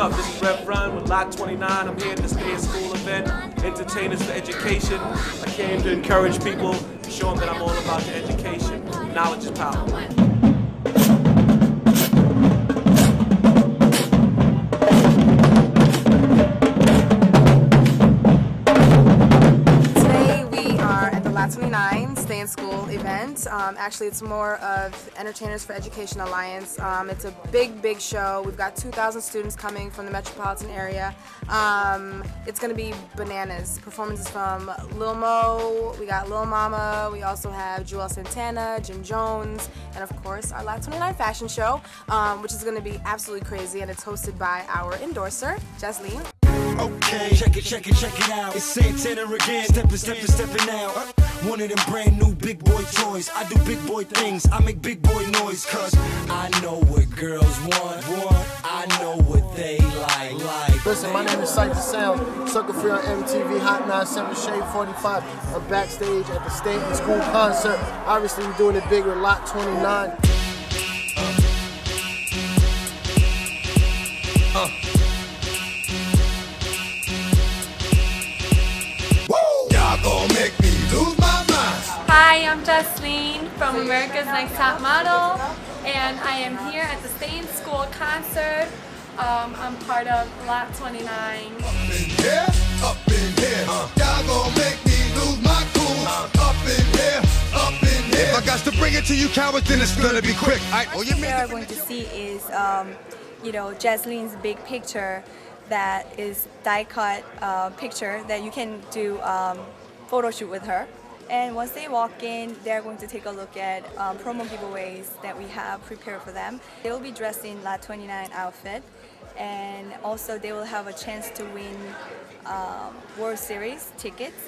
up? This is Rev Run with Lot 29. I'm here at the Stay in School event, Entertainers for Education. I came to encourage people, show them that I'm all about the education. Knowledge is power. Lot 29 Stay in School event. Actually, it's more of Entertainers for Education Alliance. It's a big show. We've got 2,000 students coming from the metropolitan area. It's going to be bananas. Performances from Lil Mo, we got Lil Mama, we also have Joel Santana, Jim Jones, and of course our Lot 29 fashion show, which is going to be absolutely crazy, and it's hosted by our endorser, Jasleen. Okay, check it out. It's Santana again, stepping out. One of them brand new big boy toys. I do big boy things, I make big boy noise. Cause I know what girls want. I know what they like. Listen, my name is Sight to Sound, Sucker Free on MTV, Hot 97 Shade 45. I'm backstage at the Stay in School concert. Obviously, we're doing it big with Lot 29. Hi, I'm Jasleen from America's Next Top Model, and I am here at the Stay in School concert. I'm part of Lot 29. Up in here, y'all gon' make me lose my cool. Up in here. If I got to bring it to you cowards, then it's gonna be quick. What you are going to see is, you know, Jasleen's big picture that is die-cut picture that you can do photo shoot with her. And once they walk in, they're going to take a look at promo giveaways that we have prepared for them. They will be dressed in Lot 29 outfit, and also they will have a chance to win World Series tickets.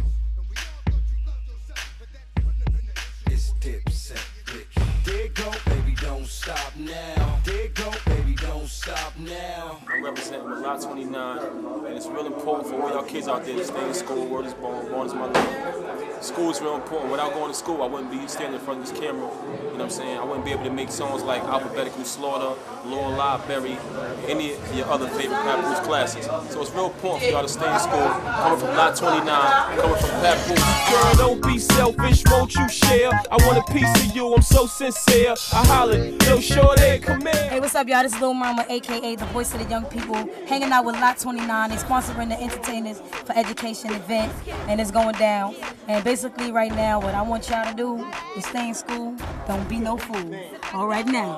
It's Dipset, bitch. There go, baby, don't stop now. There go, baby, don't stop now. I'm representing with Lot 29, and it's real important for all y'all kids out there to stay in school. Word is born, born is my name. School is real important. Without going to school, I wouldn't be standing in front of this camera. You know what I'm saying? I wouldn't be able to make songs like Alphabetical Slaughter, Laurel Library, any of your other favorite Papoose classics. So it's real important for y'all to stay in school. Coming from Lot 29, coming from Papoose. Girl, don't be selfish, won't you share? I want a piece of you, I'm so sincere. I hollered, yo, shorty, come here. Hey, what's up, y'all? This is Lil Mama, a.k.a. the voice of the young people, hanging out with Lot 29. They're sponsoring the Entertainers for Education event, and it's going down. And basically, right now, what I want y'all to do is stay in school. Don't be no fool. All right, now.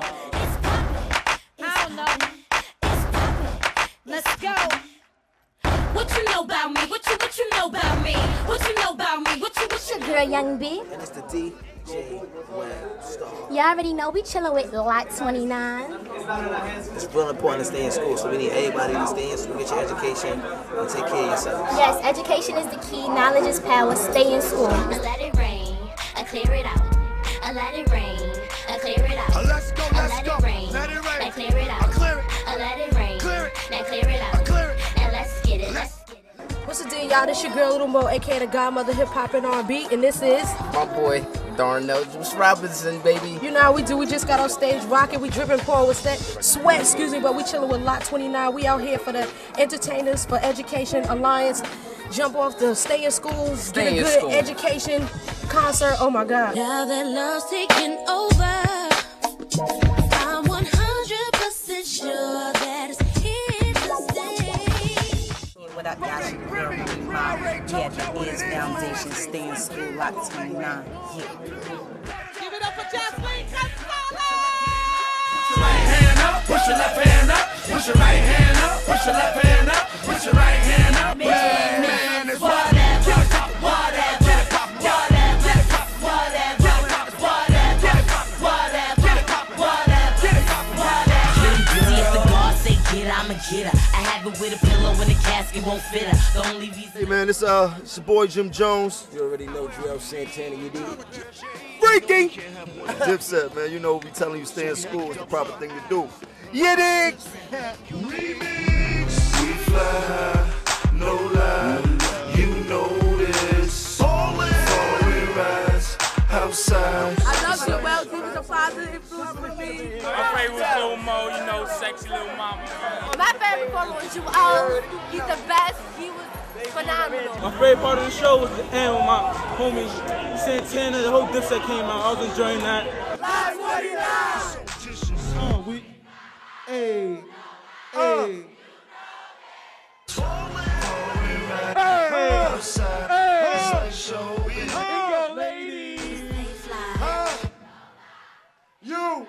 I don't know. Let's go. What you know about me? What you know about me? What you know about me? What's your girl, Young B? And it's the DJ Web Star. You already know we chillin' with Lot 29. It's real important to stay in school, so we need everybody to stay in school, get your education, and take care of yourself. Yes, education is the key. Knowledge is power. Stay in school. Let it rain, I clear it out. I let it rain, I clear it out. Let's go. Let it rain, I clear it out. I clear it. I let it rain, clear it. Now clear it out. I clear it. Now let's get it. What's the deal, y'all? This your girl, Little Mo, aka the Godmother Hip Hop and R&B, and this is My boy, Darnell Juice Robinson, baby. You know how we do. We just got on stage rocking. We dripping, pouring with sweat, excuse me, but we chilling with Lot 29. We out here for the Entertainers for Education Alliance. Jump off the Stay in Schools, get a good education concert. Oh my God. Now that love's taking over, I'm 100% sure that it's here to stay. What up, y'all? It's your girl, Ruby Ma. Yeah, the Is Foundation, Stay in School, Lot 29. Yeah. Give it up for Jasleen. Push your right hand up, push your left hand up, push your right hand up, push your left hand up, push your right hand up. Man, it's whatever. I'ma get her. I have it with a pillow and a casket won't fit her. The only reason. Hey man, it's your boy Jim Jones. You already know Joel Santana, you did. Freaking Dipset, man. You know we telling you stay in school is the proper thing to do. You dig? Remix. We fly high, no lie. You know this. Falling rise outside. I love Joel. He was a positive influence with me. favorite little Mo, you know, sexy little mama. My favorite performer was Jules. He's the best. He was phenomenal. My favorite part of the show was the end with my homie Santana. The whole Dipset came out. I was enjoying that. Hey. You.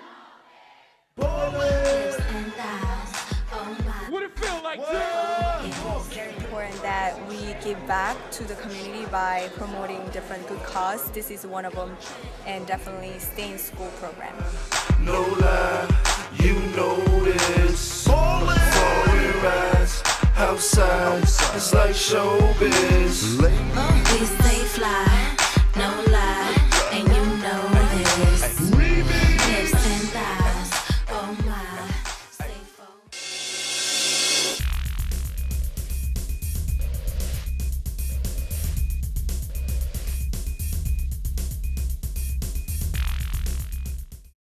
What it feel like, It's very important that we give back to the community by promoting different good causes. This is one of them, and definitely Stay in School program. No lie, you know this. Foreign rides outside, it's like showbiz. We stay fly.